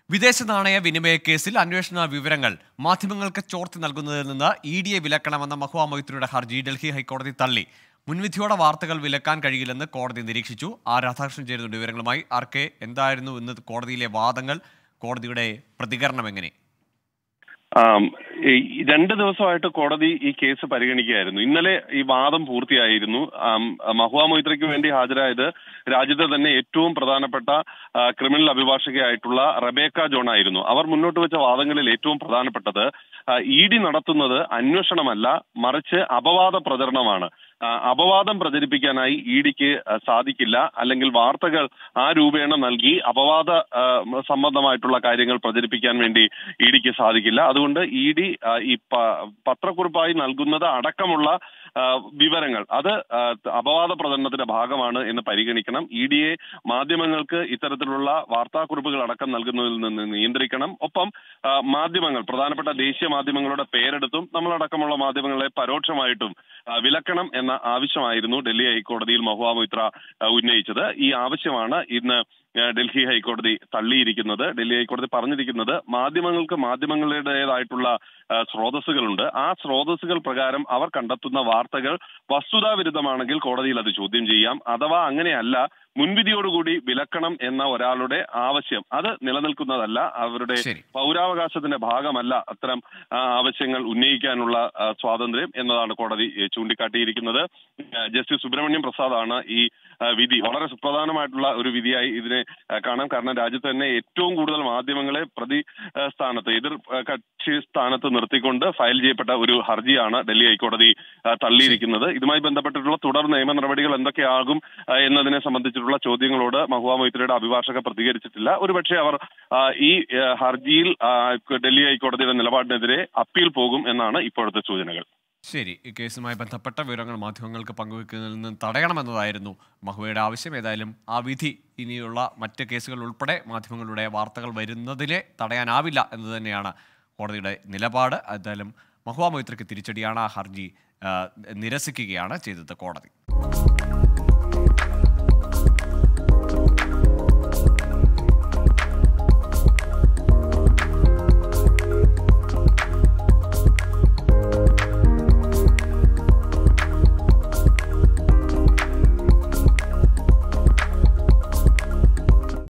വിദേശ നാണയ വിനിമയ കേസിൽ അന്വേഷണ വിവരങ്ങൾ മാധ്യമങ്ങൾക്ക് ചോർത്തി നൽകുന്നതിൽ നിന്ന് ഇഡിയെ വിലക്കണമെന്ന മഹുവ മൊയ്ത്രയുടെ ഹർജി ഡൽഹി ഹൈക്കോടതി തള്ളി. മുൻവിധിയോടെ വാർത്തകൾ വിലക്കാൻ കഴിയില്ലെന്ന് കോടതി നിരീക്ഷിച്ചു. രാധാകൃഷ്ണൻ ചേരുന്നുണ്ട് വിവരങ്ങളുമായി. ആർക്കെ, എന്തായിരുന്നു ഇന്ന് കോടതിയിലെ വാദങ്ങൾ? കോടതിയുടെ പ്രതികരണം എങ്ങനെ? 2 ദിവസമായിട്ട് കോടതി ഈ കേസ് പരിഗണിക്കുകയായിരുന്നു. ഇന്നലെ ഈ വാദം പൂർത്തിയായിരുന്നു. മഹുവ മൊയ്ത്രയ്ക്ക് വേണ്ടി ഹാജരായത് രാജ്യത്തെ തന്നെ ഏറ്റവും പ്രധാനപ്പെട്ട ക്രിമിനൽ അഭിഭാഷകയായിട്ടുള്ള റബേക്ക ജോൺ ആയിരുന്നു. അവർ മുന്നോട്ട് വെച്ച വാദങ്ങളിൽ ഏറ്റവും പ്രധാനപ്പെട്ടത് ഇഡി നടത്തുന്നത് അന്വേഷണമല്ല, മറിച്ച് അപവാദ പ്രചരണമാണ്. അപവാദം പ്രചരിപ്പിക്കാനായി ഇഡിക്ക് സാധിക്കില്ല, അല്ലെങ്കിൽ വാർത്തകൾ ആ രൂപേണ നൽകി അപവാദ സംബന്ധമായിട്ടുള്ള കാര്യങ്ങൾ പ്രചരിപ്പിക്കാൻ വേണ്ടി ഇഡിക്ക് സാധിക്കില്ല. അതുകൊണ്ട് ഇഡി ഈ പത്രക്കുറിപ്പായി നൽകുന്നത് അടക്കമുള്ള വിവരങ്ങൾ അത് അപവാദ പ്രചരണത്തിന്റെ ഭാഗമാണ് എന്ന് പരിഗണിക്കണം. ഇഡിയെ മാധ്യമങ്ങൾക്ക് ഇത്തരത്തിലുള്ള വാർത്താക്കുറിപ്പുകൾ അടക്കം നൽകുന്നതിൽ നിന്ന് നിയന്ത്രിക്കണം. ഒപ്പം മാധ്യമങ്ങൾ, പ്രധാനപ്പെട്ട ദേശീയ മാധ്യമങ്ങളുടെ പേരെടുത്തും നമ്മളടക്കമുള്ള മാധ്യമങ്ങളെ പരോക്ഷമായിട്ടും വിലക്കണം എന്ന ആവശ്യമായിരുന്നു ഡൽഹി ഹൈക്കോടതിയിൽ മഹുവ മൊയ്ത്ര ഉന്നയിച്ചത്. ഈ ആവശ്യമാണ് ഇന്ന് ഡൽഹി ഹൈക്കോടതി തള്ളിയിരിക്കുന്നത്. ഡൽഹി ഹൈക്കോടതി പറഞ്ഞിരിക്കുന്നത് മാധ്യമങ്ങൾക്ക് മാധ്യമങ്ങളുടേതായിട്ടുള്ള സ്രോതസ്സുകളുണ്ട്. ആ സ്രോതസ്സുകൾ പ്രകാരം അവർ കണ്ടെത്തുന്ന വാർത്തകൾ വസ്തുതാവിരുദ്ധമാണെങ്കിൽ കോടതിയിൽ അത് ചോദ്യം ചെയ്യാം. അഥവാ അങ്ങനെയല്ല, മുൻവിധിയോടുകൂടി വിലക്കണം എന്ന ഒരാളുടെ ആവശ്യം അത് നിലനിൽക്കുന്നതല്ല. അവരുടെ പൗരാവകാശത്തിന്റെ ഭാഗമല്ല അത്തരം ആവശ്യങ്ങൾ ഉന്നയിക്കാനുള്ള സ്വാതന്ത്ര്യം എന്നതാണ് കോടതി ചൂണ്ടിക്കാട്ടിയിരിക്കുന്നത്. ജസ്റ്റിസ് സുബ്രഹ്മണ്യം പ്രസാദാണ് ഈ വിധി. വളരെ സുപ്രധാനമായിട്ടുള്ള ഒരു വിധിയായി ഇതിനെ കാണാം. കാരണം രാജ്യത്ത് തന്നെ ഏറ്റവും കൂടുതൽ മാധ്യമങ്ങളെ പ്രതി സ്ഥാനത്ത്, എതിർ കക്ഷി സ്ഥാനത്ത് നിർത്തിക്കൊണ്ട് ഫയൽ ചെയ്യപ്പെട്ട ഒരു ഹർജിയാണ് ഡൽഹി ഹൈക്കോടതി തള്ളിയിരിക്കുന്നത്. ഇതുമായി ബന്ധപ്പെട്ടിട്ടുള്ള തുടർ നിയമ നടപടികൾ എന്തൊക്കെയാകും എന്നതിനെ സംബന്ധിച്ചിട്ടുള്ള ചോദ്യങ്ങളോട് മഹുവ മൊയ്ത്രയുടെ അഭിഭാഷക പ്രതികരിച്ചിട്ടില്ല. ഒരുപക്ഷെ അവർ ഈ ഹർജിയിൽ ഡൽഹി ഹൈക്കോടതിയുടെ നിലപാടിനെതിരെ അപ്പീൽ പോകും എന്നാണ് ഇപ്പോഴത്തെ സൂചനകൾ. ശരി, ഈ കേസുമായി ബന്ധപ്പെട്ട വിവരങ്ങൾ മാധ്യമങ്ങൾക്ക് പങ്കുവെക്കുന്നതിൽ നിന്ന് തടയണമെന്നതായിരുന്നു മഹുവയുടെ ആവശ്യം. ഏതായാലും ആ വിധി ഇനിയുള്ള മറ്റ് കേസുകൾ ഉൾപ്പെടെ മാധ്യമങ്ങളുടെ വാർത്തകൾ വരുന്നതിനെ തടയാനാവില്ല എന്ന് തന്നെയാണ് കോടതിയുടെ നിലപാട്. എന്തായാലും മഹുവ മൊയ്ത്രയ്ക്ക് തിരിച്ചടിയാണ്. ആ ഹർജി നിരസിക്കുകയാണ് ചെയ്തത് കോടതി.